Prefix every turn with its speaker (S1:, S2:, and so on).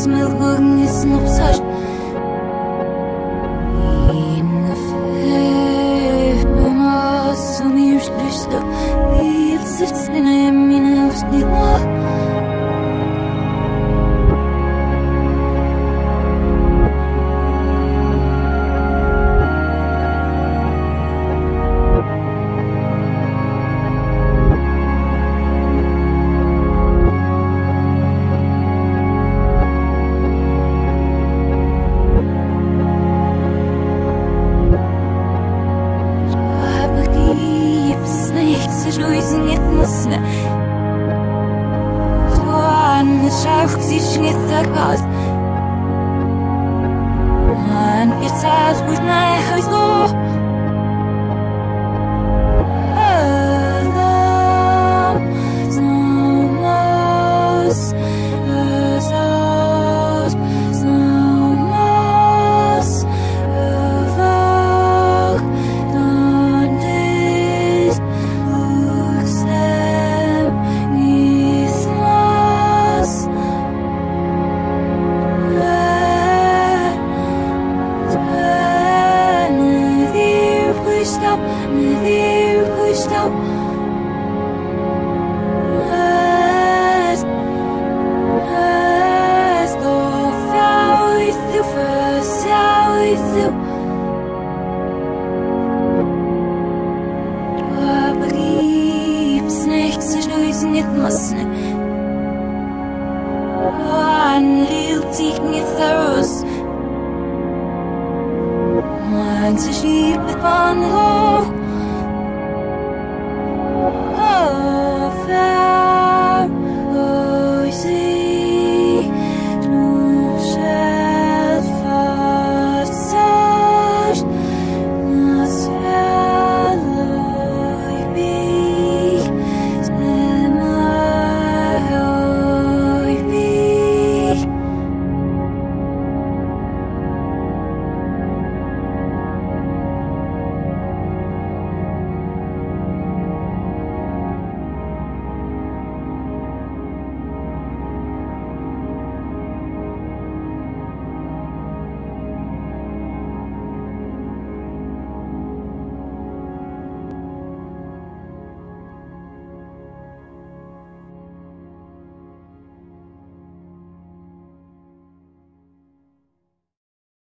S1: smilking is not such. In the faith, when I saw me, you should stop. It's in a minute, losing it, mustn't it? So on the shelf, seeing it the cause. And it's as with my house law. It mustn't it? One little taking it thorough. Once a sheep upon the law.